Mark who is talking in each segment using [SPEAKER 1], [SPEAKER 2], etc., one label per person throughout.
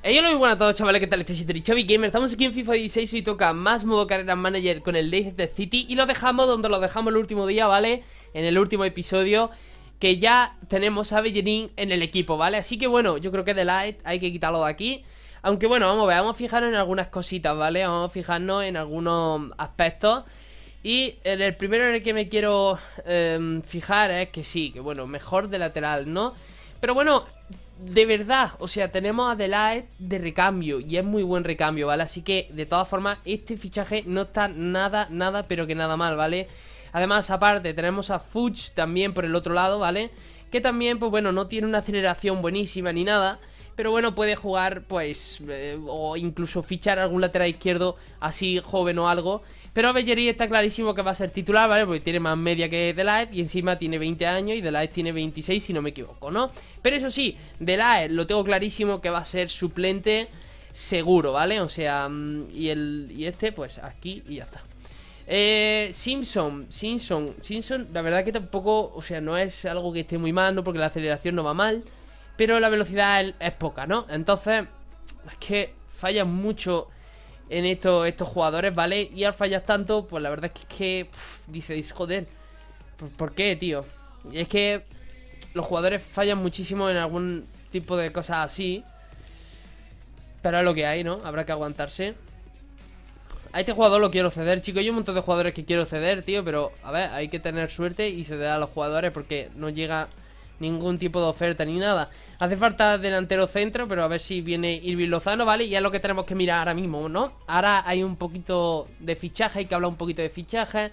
[SPEAKER 1] Muy buenas a todos, chavales, ¿qué tal? Este es Torichavi Gamer. Estamos aquí en FIFA 16 y toca más modo Carrera Manager con el Leicester City. Y lo dejamos donde lo dejamos el último día, ¿vale? En el último episodio, que ya tenemos a Bellerín en el equipo, ¿vale? Así que bueno, yo creo que de Light hay que quitarlo de aquí. Aunque bueno, vamos a ver, vamos a fijarnos en algunas cositas, ¿vale? Vamos a fijarnos en algunos aspectos. Y el primero en el que me quiero fijar es que sí, que bueno, mejor de lateral, ¿no? Pero bueno, de verdad, o sea, tenemos a Delight de recambio y es muy buen recambio, ¿vale? Así que, de todas formas, este fichaje no está nada, pero que nada mal, ¿vale? Además, aparte, tenemos a Fuchs también por el otro lado, ¿vale? Que también, pues bueno, no tiene una aceleración buenísima ni nada, pero bueno, puede jugar, pues, o incluso fichar algún lateral izquierdo así joven o algo. Pero Bellerín está clarísimo que va a ser titular, ¿vale? Porque tiene más media que Delight y encima tiene 20 años y Delight tiene 26, si no me equivoco, ¿no? Pero eso sí, Delight lo tengo clarísimo que va a ser suplente seguro, ¿vale? O sea, y este, pues aquí y ya está. Simpson, la verdad que tampoco, o sea, no es algo que esté muy mal, ¿no? Porque la aceleración no va mal, pero la velocidad es poca, ¿no? Entonces, es que fallan mucho en estos jugadores, ¿vale? Y al fallar tanto, pues la verdad es que dices, joder, ¿por qué, tío? Y es que los jugadores fallan muchísimo en algún tipo de cosas así. Pero es lo que hay, ¿no? Habrá que aguantarse. A este jugador lo quiero ceder, chicos. Hay un montón de jugadores que quiero ceder, tío. Pero, a ver, hay que tener suerte y ceder a los jugadores porque no llega ningún tipo de oferta ni nada. Hace falta delantero centro, pero a ver si viene Irving Lozano, ¿vale? Y es lo que tenemos que mirar ahora mismo, ¿no? Ahora hay un poquito de fichaje, hay que hablar un poquito de fichaje.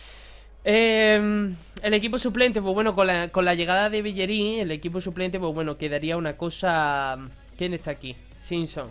[SPEAKER 1] El equipo suplente, pues bueno, con la llegada de Bellerín, el equipo suplente, pues bueno, quedaría una cosa... ¿Quién está aquí? Simpson.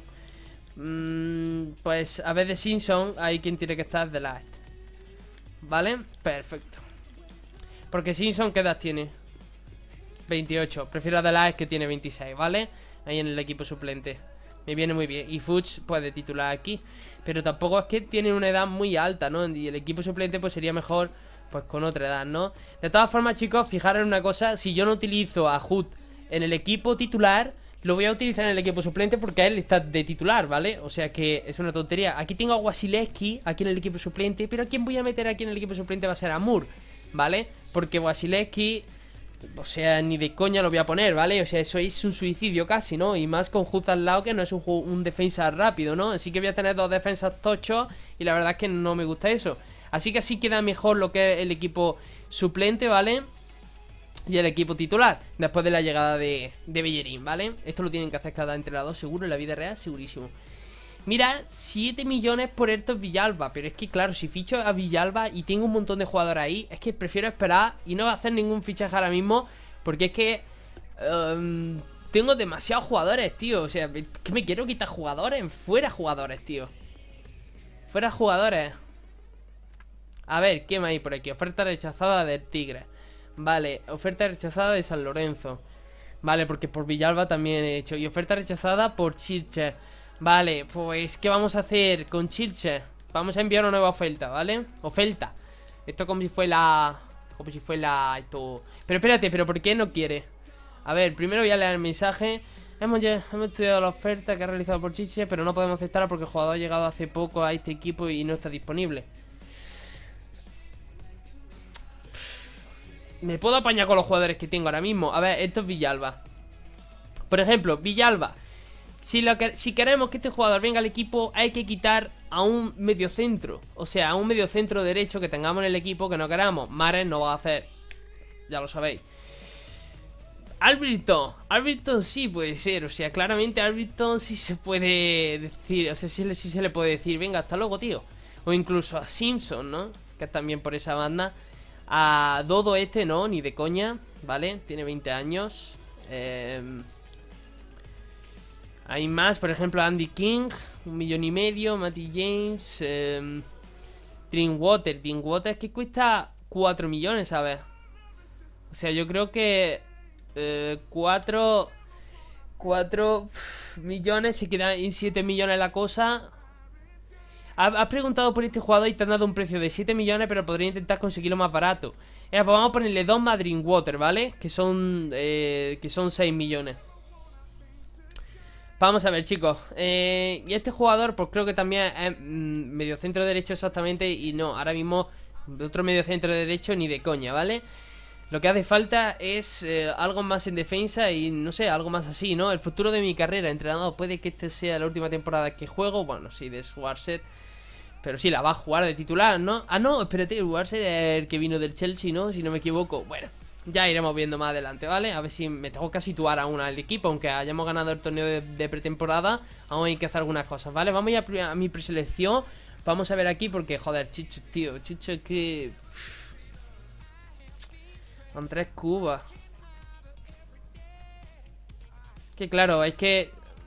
[SPEAKER 1] Pues a vez de Simpson, hay quien tiene que estar de Light, ¿vale? Perfecto. Porque Simpson, ¿qué edad tiene? 28, prefiero a Delight que tiene 26, ¿vale? Ahí en el equipo suplente. Me viene muy bien. Y Fuchs puede titular aquí. Pero tampoco es que tiene una edad muy alta, ¿no? Y el equipo suplente pues sería mejor pues con otra edad, ¿no? De todas formas, chicos, fijaros en una cosa. Si yo no utilizo a Hood en el equipo titular, lo voy a utilizar en el equipo suplente porque a él está de titular, ¿vale? O sea que es una tontería. Aquí tengo a Wasilewski aquí en el equipo suplente, pero ¿a quién voy a meter aquí en el equipo suplente? Va a ser a Moore, ¿vale? Porque Wasilewski... O sea, ni de coña lo voy a poner, ¿vale? O sea, eso es un suicidio casi, ¿no? Y más con Hood al lado, que no es un defensa rápido, ¿no? Así que voy a tener dos defensas tochos y la verdad es que no me gusta eso. Así que así queda mejor lo que es el equipo suplente, ¿vale? Y el equipo titular, después de la llegada de Bellerín, ¿vale? Esto lo tienen que hacer cada entrenador, seguro, en la vida real, segurísimo. Mira, 7 millones por Ertos Villalba. Pero es que claro, si ficho a Villalba y tengo un montón de jugadores ahí, es que prefiero esperar y no hacer ningún fichaje ahora mismo. Porque es que tengo demasiados jugadores, tío. O sea, que me quiero quitar jugadores. Fuera jugadores, tío. Fuera jugadores. A ver, ¿qué más hay por aquí? Oferta rechazada del Tigre. Vale, oferta rechazada de San Lorenzo. Vale, porque por Villalba también he hecho. Y oferta rechazada por Chilche. Vale, pues ¿qué vamos a hacer con Chilche? Vamos a enviar una nueva oferta, ¿vale? Oferta. Esto como si fue la... Como si fue la... Esto... Pero espérate, ¿pero por qué no quiere? A ver, primero voy a leer el mensaje. Hemos estudiado la oferta que ha realizado por Chilche, pero no podemos aceptarla porque el jugador ha llegado hace poco a este equipo y no está disponible. Me puedo apañar con los jugadores que tengo ahora mismo. A ver, esto es Villalba. Por ejemplo, Villalba. Si queremos que este jugador venga al equipo, hay que quitar a un mediocentro. O sea, a un mediocentro derecho que tengamos en el equipo que no queramos. Mares no va a hacer. Ya lo sabéis. Albrighton sí puede ser. O sea, claramente Albrighton sí se puede decir. O sea, sí se le puede decir, venga, hasta luego, tío. O incluso a Simpson, ¿no? Que es también por esa banda. A Dodo este, no, ni de coña. ¿Vale? Tiene 20 años. Hay más, por ejemplo, Andy King, 1,5 millones, Matty James, Drinkwater es que cuesta 4 millones, ¿sabes? O sea, yo creo que 4 millones, se queda en 7 millones la cosa. Has preguntado por este jugador y te han dado un precio de 7 millones, pero podría intentar conseguirlo más barato. Pues vamos a ponerle 2 más Drinkwater, ¿vale? Que son 6 millones. Vamos a ver, chicos. Y este jugador, pues creo que también es medio centro derecho exactamente. Y no, ahora mismo otro medio centro derecho ni de coña, ¿vale? Lo que hace falta es algo más en defensa y no sé, algo más así, ¿no? El futuro de mi carrera, entrenador. Puede que esta sea la última temporada que juego. Bueno, sí, de Schwarzer. Pero sí, la va a jugar de titular, ¿no? Ah, no, espérate, Schwarzer es el que vino del Chelsea, ¿no? Si no me equivoco. Bueno, ya iremos viendo más adelante, ¿vale? A ver si me tengo que situar aún al equipo. Aunque hayamos ganado el torneo de pretemporada, aún hay que hacer algunas cosas, ¿vale? Vamos a ir a mi preselección. Vamos a ver aquí porque, joder, Chicho, tío. Chicho es que... Andrés Cuba. Que claro, es que...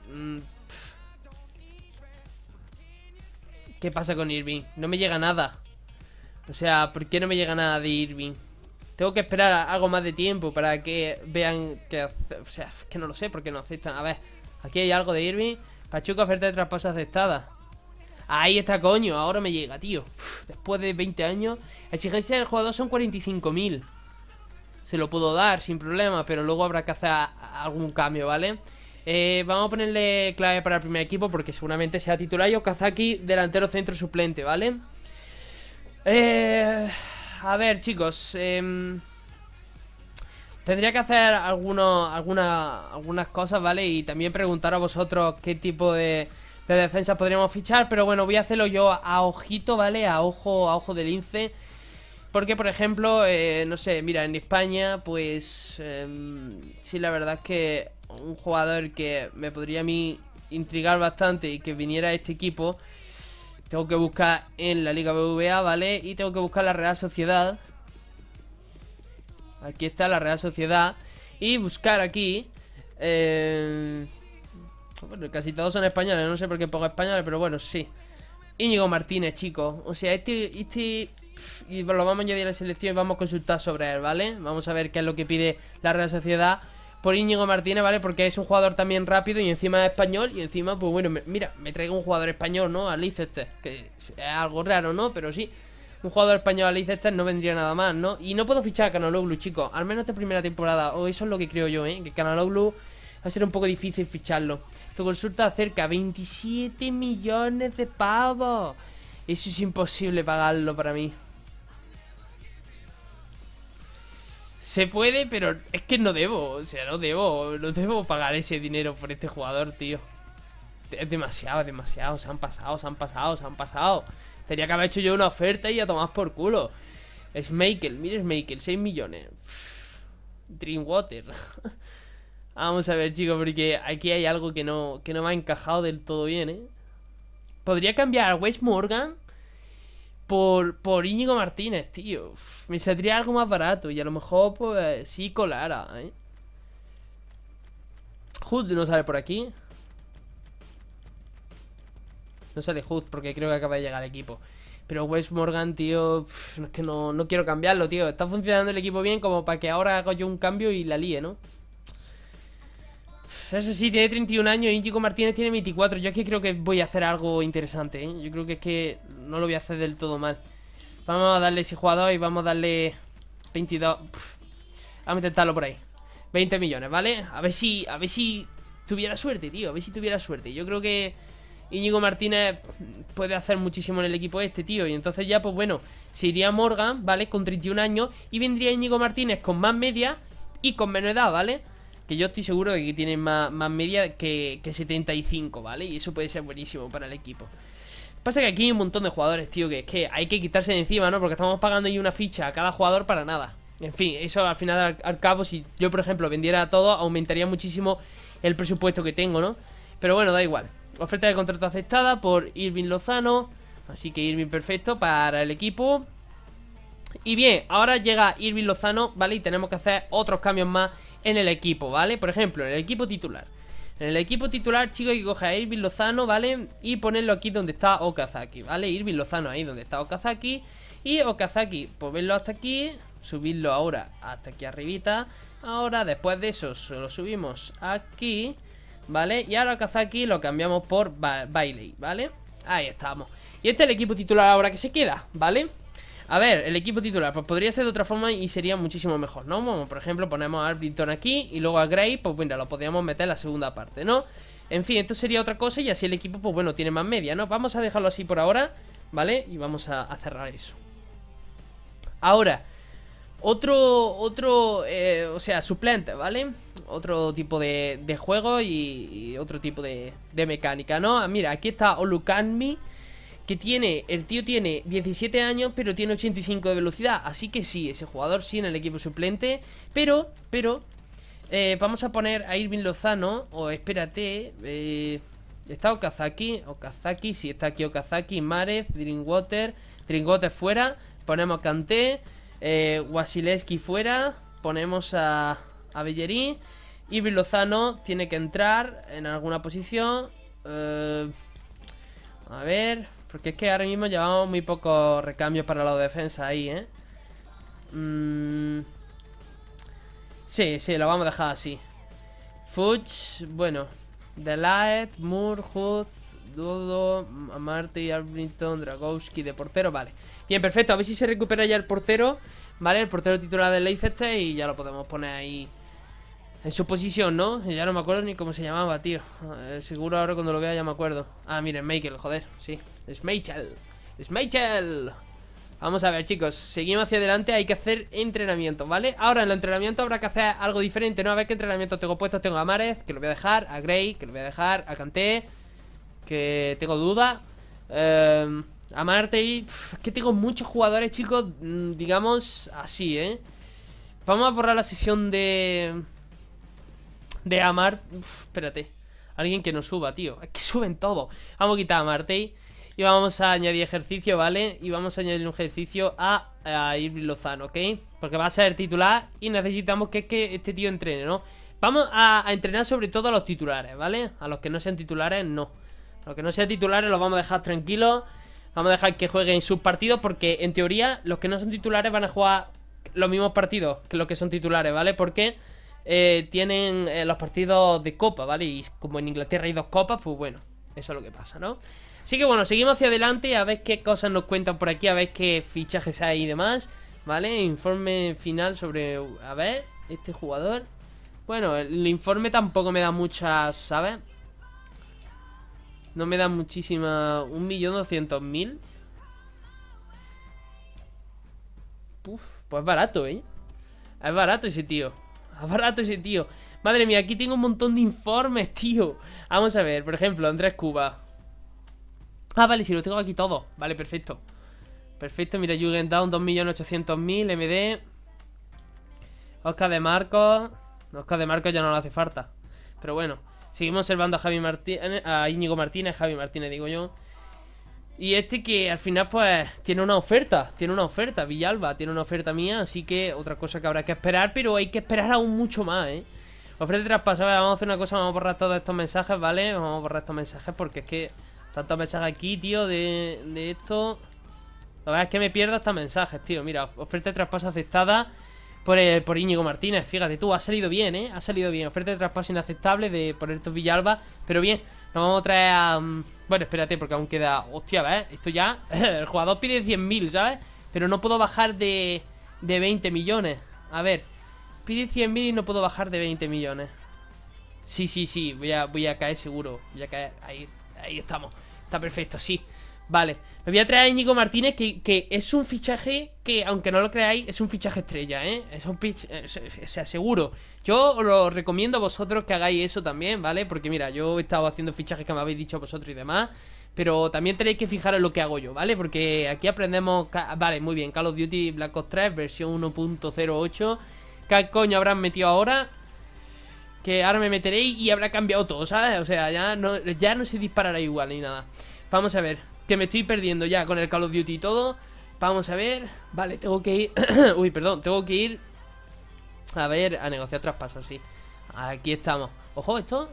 [SPEAKER 1] ¿Qué pasa con Irving? No me llega nada. O sea, ¿por qué no me llega nada de Irving? Tengo que esperar algo más de tiempo para que vean que... O sea, es que no lo sé por qué no aceptan. A ver, aquí hay algo de Irving. Pachuca, oferta de traspaso aceptada. Ahí está, coño, ahora me llega, tío. Después de 20 años. Exigencia del jugador son 45.000. Se lo puedo dar sin problema, pero luego habrá que hacer algún cambio, ¿vale? Vamos a ponerle clave para el primer equipo porque seguramente sea titular y Okazaki delantero centro suplente, ¿vale? A ver, chicos, tendría que hacer algunas cosas, ¿vale? Y también preguntar a vosotros qué tipo de defensa podríamos fichar. Pero bueno, voy a hacerlo yo a ojito, ¿vale? A ojo de lince. Porque, por ejemplo, no sé, mira, en España, pues... sí, la verdad es que un jugador que me podría a mí intrigar bastante y que viniera a este equipo, tengo que buscar en la Liga BBVA, ¿vale? Y tengo que buscar la Real Sociedad. Aquí está la Real Sociedad. Y buscar aquí... bueno, casi todos son españoles, no sé por qué pongo españoles, pero bueno, sí. Íñigo Martínez, chicos. O sea, y lo vamos a añadir a la selección y vamos a consultar sobre él, ¿vale? Vamos a ver qué es lo que pide la Real Sociedad por Íñigo Martínez, ¿vale? Porque es un jugador también rápido y encima es español. Y encima, pues bueno, mira, me traigo un jugador español, ¿no? A Leicester, que es algo raro, ¿no? Pero sí, un jugador español a Leicester no vendría nada más, ¿no? Y no puedo fichar a Canaloglu, chicos. Al menos esta primera temporada, o eso es lo que creo yo, ¿eh? Que Canaloglu va a ser un poco difícil ficharlo. Tu consulta acerca 27 millones de pavos. Eso es imposible pagarlo para mí. Se puede, pero es que no debo. O sea, no debo pagar ese dinero por este jugador, tío. Es demasiado. Se han pasado. Tenía que haber hecho yo una oferta y a tomar por culo. Schmeichel, mire Schmeichel, 6 millones. Dreamwater. Vamos a ver, chicos, porque aquí hay algo que no me ha encajado del todo bien, ¿eh? Podría cambiar a Wes Morgan por Íñigo Martínez, tío. Me saldría algo más barato y a lo mejor, pues, sí colara, ¿eh? Hood no sale por aquí. No sale Hood porque creo que acaba de llegar al equipo. Pero Wes Morgan, tío, es que no quiero cambiarlo, tío. Está funcionando el equipo bien como para que ahora haga yo un cambio y la líe, ¿no? Eso sí, tiene 31 años y Íñigo Martínez tiene 24. Yo es que creo que voy a hacer algo interesante, ¿eh? Yo creo que es que no lo voy a hacer del todo mal. Vamos a darle ese jugador y vamos a darle 22. Vamos a intentarlo por ahí. 20 millones, ¿vale? A ver si tuviera suerte, tío. A ver si tuviera suerte. Yo creo que Íñigo Martínez puede hacer muchísimo en el equipo este, tío. Y entonces ya, pues bueno, se iría Morgan, ¿vale? Con 31 años. Y vendría Íñigo Martínez con más media y con menos edad, ¿vale? Que yo estoy seguro de que tiene más media que 75, ¿vale? Y eso puede ser buenísimo para el equipo. Pasa que aquí hay un montón de jugadores, tío, que es que hay que quitarse de encima, ¿no? Porque estamos pagando ahí una ficha a cada jugador para nada. En fin, eso al final, al cabo, si yo, por ejemplo, vendiera a todo, aumentaría muchísimo el presupuesto que tengo, ¿no? Pero bueno, da igual. Oferta de contrato aceptada por Irving Lozano. Así que Irving perfecto para el equipo. Y bien, ahora llega Irving Lozano, ¿vale? Y tenemos que hacer otros cambios más en el equipo, ¿vale? Por ejemplo, en el equipo titular. En el equipo titular, chicos, hay que coger a Irving Lozano, ¿vale? Y ponerlo aquí donde está Okazaki, ¿vale? Irving Lozano ahí donde está Okazaki. Y Okazaki, pues verlo hasta aquí. Subirlo ahora hasta aquí arribita. Ahora, después de eso, lo subimos aquí, ¿vale? Y ahora Okazaki lo cambiamos por Bailey, ¿vale? Ahí estamos. Y este es el equipo titular ahora que se queda, ¿vale? A ver, el equipo titular, pues podría ser de otra forma y sería muchísimo mejor, ¿no? Como por ejemplo ponemos a Arbington aquí y luego a Gray, pues bueno, lo podríamos meter en la segunda parte, ¿no? En fin, esto sería otra cosa y así el equipo, pues bueno, tiene más media, ¿no? Vamos a dejarlo así por ahora, ¿vale? Y vamos a cerrar eso. Ahora, o sea, suplente, ¿vale? Otro tipo de juego y otro tipo de mecánica, ¿no? Mira, aquí está Olukanmi, que el tío tiene 17 años, pero tiene 85 de velocidad. Así que sí, ese jugador sí en el equipo suplente. Pero, vamos a poner a Irving Lozano. O espérate, está Okazaki, sí, está aquí Okazaki, Márez, Drinkwater fuera. Ponemos a Kanté, Wasilewski fuera. Ponemos a Bellerín. Irving Lozano tiene que entrar en alguna posición. A ver, porque es que ahora mismo llevamos muy pocos recambios para la defensa ahí, ¿eh? Sí, lo vamos a dejar así. Fuchs, bueno, Delight, Moore, Hoods, Dodo, Amartey, Arbington, Dragowski de portero, vale. Bien, perfecto, a ver si se recupera ya el portero, ¿vale? El portero titular del Leicester y ya lo podemos poner ahí en su posición, ¿no? Ya no me acuerdo ni cómo se llamaba, tío. Seguro ahora cuando lo vea ya me acuerdo. Ah, miren, Michael, joder, sí. Schmeichel. Vamos a ver, chicos, seguimos hacia adelante. Hay que hacer entrenamiento, ¿vale? Ahora en el entrenamiento habrá que hacer algo diferente, ¿no? A ver qué entrenamiento tengo puesto. Tengo a Márez, que lo voy a dejar. A Gray, que lo voy a dejar. A Kanté, que tengo duda. A Martey. Es que tengo muchos jugadores, chicos. Digamos así, ¿eh? Vamos a borrar la sesión de Amar. Espérate. Alguien que nos suba, tío. Es que suben todo. Vamos a quitar a Martey. Y vamos a añadir ejercicio, ¿vale? Y vamos a añadir un ejercicio a Irving Lozano, ¿ok? Porque va a ser titular y necesitamos que este tío entrene, ¿no? Vamos a entrenar sobre todo a los titulares, ¿vale? A los que no sean titulares, no. A los que no sean titulares los vamos a dejar tranquilos. Vamos a dejar que jueguen sus partidos porque, en teoría, los que no son titulares van a jugar los mismos partidos que los que son titulares, ¿vale? Porque tienen los partidos de Copa, ¿vale? Y como en Inglaterra hay 2 copas, pues bueno, eso es lo que pasa, ¿no? Así que bueno, seguimos hacia adelante a ver qué cosas nos cuentan por aquí, a ver qué fichajes hay y demás, ¿vale? Informe final sobre, a ver, este jugador. Bueno, el informe tampoco me da muchas, ¿sabes? No me da muchísima... 1.200.000. Pues barato, ¿eh? Es barato ese tío. Es barato ese tío. Madre mía, aquí tengo un montón de informes, tío. Vamos a ver, por ejemplo, Andrés Cuba. Ah, vale, si lo tengo aquí todo. Vale, perfecto. Perfecto, mira, Jugendown 2.800.000, MD. Oscar de Marcos. Oscar de Marcos ya no le hace falta. Pero bueno, seguimos observando a Javi Martínez, a Íñigo Martínez, Javi Martínez digo yo. Y este que al final pues tiene una oferta. Villalba tiene una oferta mía. Así que otra cosa que habrá que esperar. Pero hay que esperar aún mucho más, Oferta de traspaso, vamos a hacer una cosa. Vamos a borrar todos estos mensajes, ¿vale? Vamos a borrar estos mensajes porque es que tantos mensajes aquí, tío, de esto. La verdad es que me pierdo hasta mensajes, tío. Mira, oferta de traspaso aceptada por Íñigo Martínez. Fíjate tú, ha salido bien, ha salido bien. Oferta de traspaso inaceptable por estos Villalba. Pero bien, nos vamos a traer a... Bueno, espérate, porque aún queda... Hostia, ¿ves? Esto ya... El jugador pide 100.000, ¿sabes? Pero no puedo bajar de 20 millones. A ver, pide 100.000 y no puedo bajar de 20 millones. Sí, voy a caer seguro. Voy a caer, ahí estamos. Está perfecto, sí. Vale, me voy a traer a Íñigo Martínez, que es un fichaje que, aunque no lo creáis, es un fichaje estrella, es un se aseguro. Yo os lo recomiendo a vosotros que hagáis eso también, ¿vale? Porque mira, yo he estado haciendo fichajes que me habéis dicho vosotros y demás, pero también tenéis que fijaros en lo que hago yo, ¿vale? Porque aquí aprendemos... Vale, muy bien, Call of Duty Black Ops 3 versión 1.08. ¿Qué coño habrán metido ahora? Que ahora me meteréis y habrá cambiado todo, ¿sabes? O sea, ya no se disparará igual ni nada. Vamos a ver, que me estoy perdiendo ya con el Call of Duty y todo. Vamos a ver. Vale, tengo que ir... Uy, perdón, tengo que ir... A ver, a negociar traspasos, sí. Aquí estamos. Ojo, esto...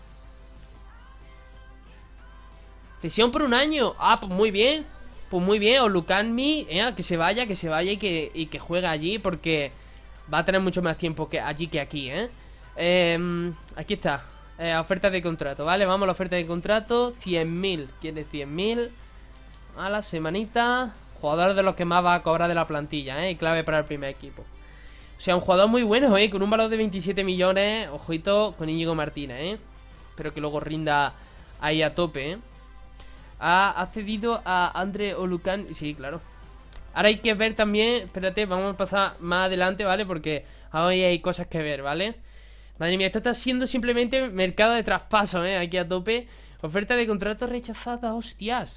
[SPEAKER 1] Cesión por 1 año. Ah, pues muy bien. Pues muy bien, o Lukanmi, que se vaya y que juegue allí. Porque va a tener mucho más tiempo allí que aquí, aquí está. Oferta de contrato, ¿vale? Vamos a la oferta de contrato. 100.000, quiere 100.000 a la semanita. Jugador de los que más va a cobrar de la plantilla, y clave para el primer equipo. O sea, un jugador muy bueno, con un valor de 27 millones. Ojito con Íñigo Martínez, Espero que luego rinda ahí a tope, Ha cedido a Andre Olucan. Sí, claro. Ahora hay que ver también. Espérate, vamos a pasar más adelante, ¿vale? Porque ahora hay cosas que ver, ¿vale? Madre mía, esto está siendo simplemente mercado de traspaso, aquí a tope. Oferta de contrato rechazada, hostias.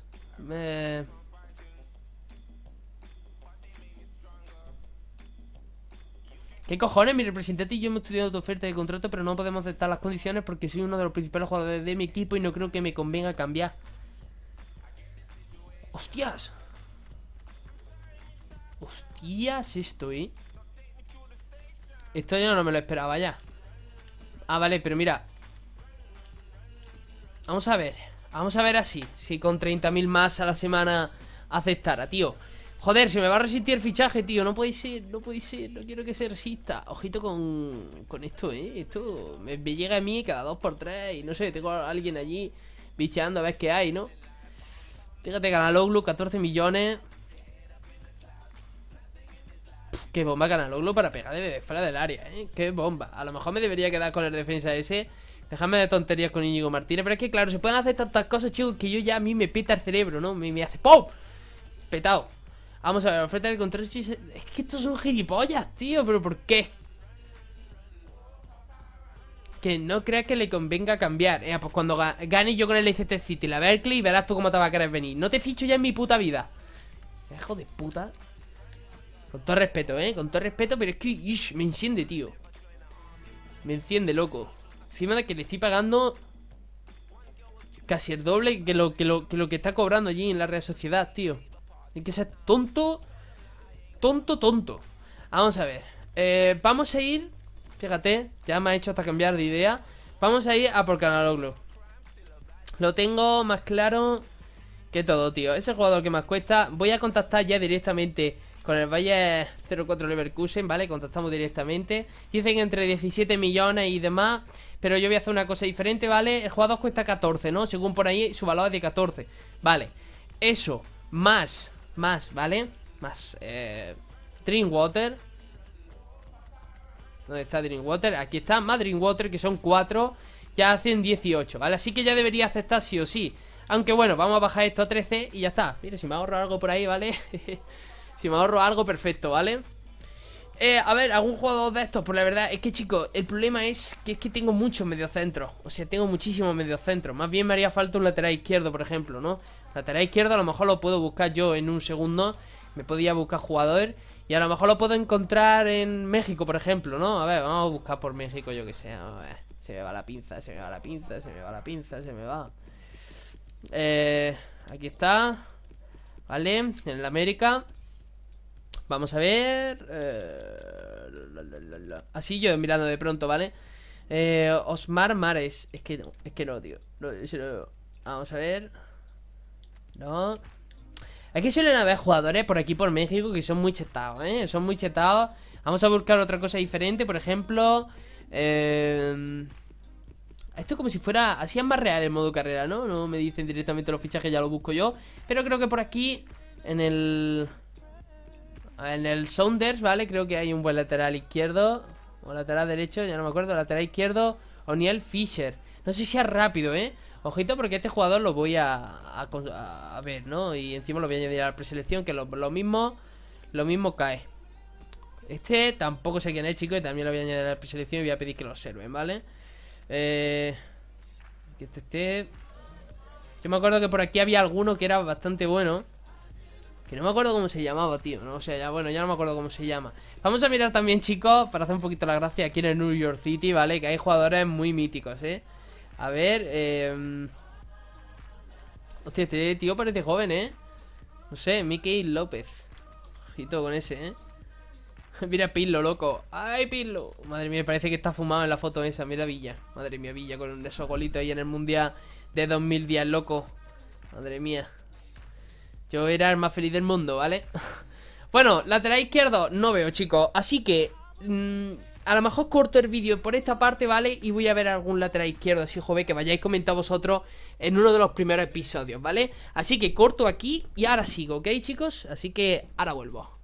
[SPEAKER 1] ¿Qué cojones? Mi representante y yo hemos estudiado tu oferta de contrato, pero no podemos aceptar las condiciones porque soy uno de los principales jugadores de mi equipo y no creo que me convenga cambiar. ¡Hostias! ¡Hostias esto, Esto yo no me lo esperaba ya. Ah, vale, pero mira. Vamos a ver así. Si con 30.000 más a la semana aceptara, tío. Joder, se me va a resistir el fichaje, tío. No puede ser, no puede ser. No quiero que se resista. Ojito con esto, Esto me llega a mí cada 2x3. Y no sé, tengo a alguien allí bicheando a ver qué hay, ¿no? Fíjate, Canaloglu, 14 millones. Qué bomba Canaloglu para pegar de fuera del área, Qué bomba. A lo mejor me debería quedar con el defensa ese. Déjame de tonterías con Íñigo Martínez. Pero es que claro, se pueden hacer tantas cosas, chicos, que yo ya a mí me peta el cerebro, ¿no? Me hace ¡pum! Petado. Vamos a ver, oferta del contrato. Es que estos son gilipollas, tío. ¿Pero por qué? Que no creas que le convenga cambiar. Pues cuando gane yo con el Leicester City, la Berkeley, verás tú cómo te va a querer venir. No te ficho ya en mi puta vida. Hijo de puta. Con todo respeto, con todo respeto, pero es que me enciende, tío. Me enciende, loco. Encima de que le estoy pagando casi el doble que lo que está cobrando allí en la Real Sociedad, tío. Hay que ser tonto. Tonto. Vamos a ver. Vamos a ir. Fíjate, ya me ha hecho hasta cambiar de idea. Vamos a ir a por Canaloglu. Lo tengo más claro que todo, tío. Es el jugador que más cuesta. Voy a contactar ya directamente con el Bayer 04 Leverkusen, ¿vale? Contactamos directamente. Dicen entre 17 millones y demás. Pero yo voy a hacer una cosa diferente, ¿vale? El jugador cuesta 14, ¿no? Según por ahí, su valor es de 14. Vale. Eso, más, ¿vale? Más, Drinkwater. ¿Dónde está Drinkwater? Aquí está, más Drinkwater, que son 4. Ya hacen 18, ¿vale? Así que ya debería aceptar sí o sí. Aunque bueno, vamos a bajar esto a 13 y ya está. Mira, si me ahorro algo por ahí, ¿vale? Si me ahorro algo, perfecto, ¿vale? A ver, algún jugador de estos. Pues la verdad es que, chicos, el problema es que tengo muchos mediocentros. O sea, tengo muchísimos mediocentros. Más bien me haría falta un lateral izquierdo, por ejemplo, ¿no? Lateral izquierdo a lo mejor lo puedo buscar yo en un segundo. Me podía buscar jugador. Y a lo mejor lo puedo encontrar en México, por ejemplo, ¿no? A ver, vamos a buscar por México, yo que sé. A ver, se me va la pinza, se me va la pinza, se me va la pinza, se me va. Aquí está. Vale, en la América. Vamos a ver. Así yo mirando de pronto, ¿vale? Osmar Mares. Es que no, tío. No. Vamos a ver. No. Es que suelen haber jugadores por aquí, por México, que son muy chetados, Son muy chetados. Vamos a buscar otra cosa diferente, por ejemplo. Esto como si fuera... Así es más real el modo carrera, ¿no? No me dicen directamente los fichajes, ya lo busco yo. Pero creo que por aquí, en el Saunders, ¿vale? Creo que hay un buen lateral izquierdo. O lateral derecho, ya no me acuerdo. Lateral izquierdo, O'Neal Fisher. No sé si es rápido, Ojito, porque este jugador lo voy a ver, ¿no? Y encima lo voy a añadir a la preselección, que lo mismo cae. Este tampoco sé quién es, chicos, y también lo voy a añadir a la preselección y voy a pedir que lo observen, ¿vale? Que esté. Yo me acuerdo que por aquí había alguno que era bastante bueno. Que no me acuerdo cómo se llamaba, tío, ¿no? O sea, ya no me acuerdo cómo se llama. Vamos a mirar también, chicos, para hacer un poquito la gracia aquí en el New York City, ¿vale? Que hay jugadores muy míticos, A ver, hostia, este tío parece joven, No sé, Mickey López. Ojito con ese, Mira Pirlo, loco. ¡Ay, Pirlo! Madre mía, parece que está fumado en la foto esa. Mira Villa. Madre mía, Villa con esos golitos ahí en el Mundial de 2010, loco. Madre mía. Yo era el más feliz del mundo, ¿vale? Bueno, lateral izquierdo no veo, chicos. Así que a lo mejor corto el vídeo por esta parte, ¿vale? Y voy a ver algún lateral izquierdo así, joven, que vayáis comentando vosotros en uno de los primeros episodios, ¿vale? Así que corto aquí y ahora sigo, ¿ok, chicos? Así que ahora vuelvo.